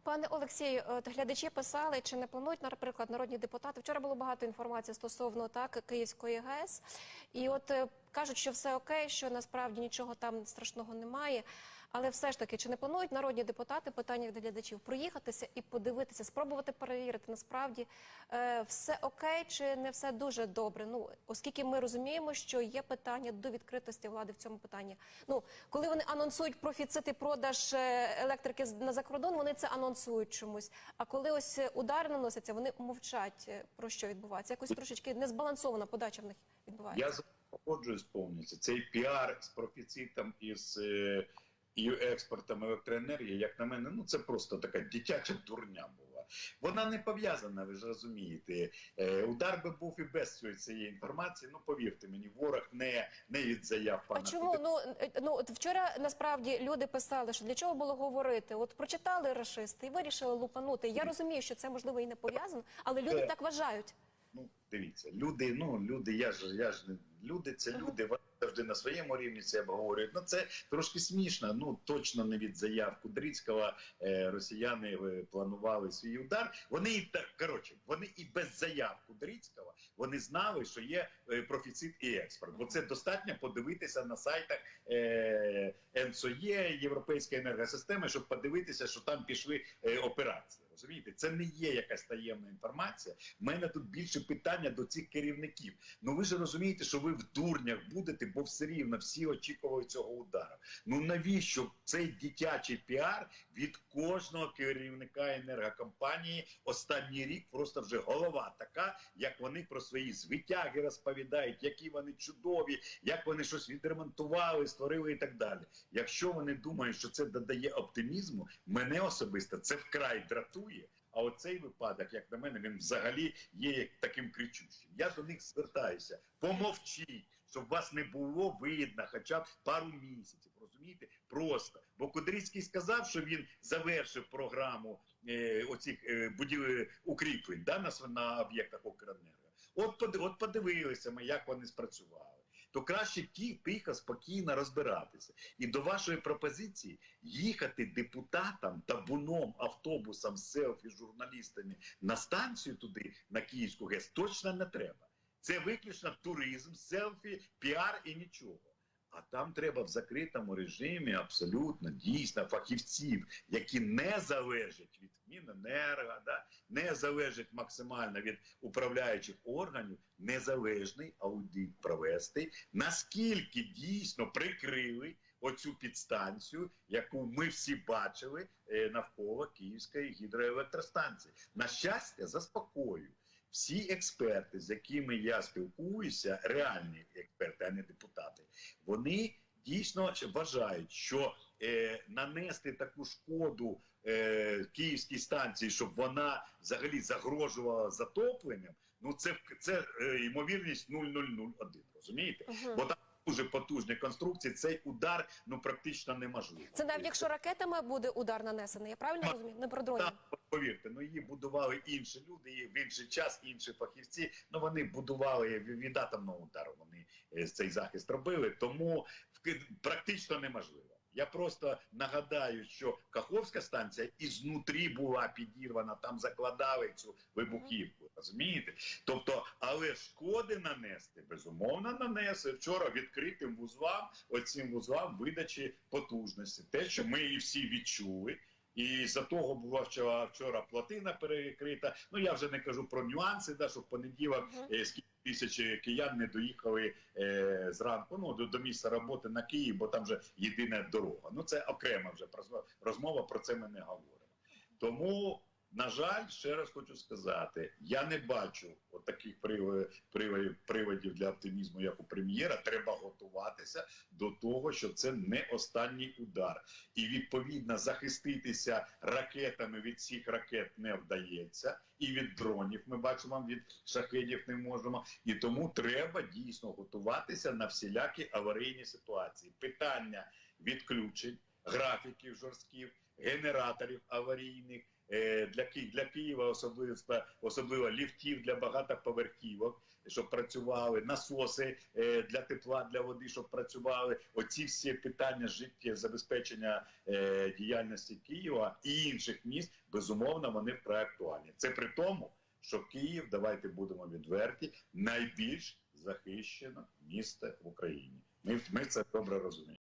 Пане Олексію, глядачі писали, чи не планують, наприклад, народні депутати. Вчора було багато інформації стосовно Київської ГЕС. І кажуть, що все окей, що насправді нічого там страшного немає. Але все ж таки, чи не планують народні депутати, питання від глядачів, проїхатися і подивитися, спробувати перевірити, насправді все окей, чи не все дуже добре? Ну, оскільки ми розуміємо, що є питання до відкритості влади в цьому питанні. Ну, коли вони анонсують профіцит і продаж електрики на кордон, вони це анонсують чомусь. А коли ось удари наносяться, вони мовчать, про що відбувається. Якось трошечки незбалансована подача в них відбувається. Я погоджуюсь повністю. Цей піар з профіцитом і з експортом електроенергії, як на мене, ну це просто така дитяча дурня була. Вона не пов'язана, ви ж розумієте. Удар би був і без цієї інформації, ну повірте мені, ворог не від заяв пана. А чому? От вчора насправді люди писали, що для чого було говорити. От прочитали рашисти і вирішили лупанути. Я розумію, що це можливо і не пов'язано, але люди так вважають. Ну, дивіться, люди, люди це люди, вони завжди на своєму рівні це обговорюють. Ну, це трошки смішно, ну, точно не від заяв Кудрицького росіяни планували свій удар. Вони і без заяв Кудрицького, вони знали, що є профіцит і експорт. Бо це достатньо подивитися на сайтах НСОЄ, Європейської енергосистеми, щоб подивитися, що там пішли операції. Розумієте? Це не є якась таємна інформація. У мене тут більше питання до цих керівників. Ну ви ж розумієте, що ви в дурнях будете, бо все рівно всі очікували цього удару. Ну навіщо цей дитячий піар від кожного керівника енергокомпанії останній рік просто вже голова така, як вони про свої звитяги розповідають, які вони чудові, як вони щось відремонтували, створили і так далі. Якщо вони думають, що це додає оптимізму, мене особисто це вкрай дратує. А оцей випадок, як на мене, він взагалі є таким кричущим. Я до них звертаюся. Помовчіть, щоб вас не було видно хоча б пару місяців. Розумієте? Просто. Бо Кудрицький сказав, що він завершив програму оцих укріплень на об'єктах Укренерго. От подивилися ми, як вони спрацювали. То краще тихо, спокійно розбиратися. І до вашої пропозиції їхати депутатам, табуном, автобусом, селфі, журналістами на станцію туди, на Київську ГЕС, точно не треба. Це виключно туризм, селфі, піар і нічого. А там треба в закритому режимі абсолютно, дійсно, фахівців, які не залежать від Міненерго, не залежать максимально від управляючих органів, незалежний аудит провести, наскільки дійсно прикрили оцю підстанцію, яку ми всі бачили навколо Київської гідроелектростанції. На щастя, заспокоюю. Всі експерти, з якими я спілкуюся, реальні експерти, а не депутати, вони дійсно вважають, що нанести таку шкоду Київській станції, щоб вона взагалі загрожувала затопленням, ну це ймовірність 0,001, розумієте? Бо там дуже потужні конструкції, цей удар практично неможливий. Це навіть якщо ракетами буде удар нанесений, я правильно розумію? Не про дронів? Повірте, її будували інші люди, і в інший час інші фахівці, вони будували від атомного удару, вони цей захист робили, тому практично неможливо. Я просто нагадаю, що Каховська станція ізнутрі була підірвана, там закладали цю вибухівку, розумієте? Тобто, але шкоди нанести, безумовно, нанесли вчора відкритим вузлам, оцим вузлам видачі потужності. Те, що ми і всі відчули. І за того була вчора плотина перекрита. Ну, я вже не кажу про нюанси, що в понеділок скільки тисяч киян не доїхали зранку до місця роботи на Київ, бо там вже єдина дорога. Ну, це окрема вже розмова, про це ми не говоримо. Тому, на жаль, ще раз хочу сказати, я не бачу таких приводів для оптимізму, як у прем'єра. Треба готуватися до того, що це не останній удар. І, відповідно, захиститися ракетами від всіх ракет не вдається. І від дронів, ми бачимо, від шахедів не можемо. І тому треба дійсно готуватися на всілякі аварійні ситуації. Питання відключень, графіків жорстких, генераторів аварійних, для Києва особливо ліфтів для багатоповерхівок, щоб працювали, насоси для тепла, для води, щоб працювали. Оці всі питання життєзабезпечення діяльності Києва і інших міст, безумовно, вони вкрай актуальні. Це при тому, що Київ, давайте будемо відверті, найбільш захищене місто в Україні. Ми це добре розуміємо.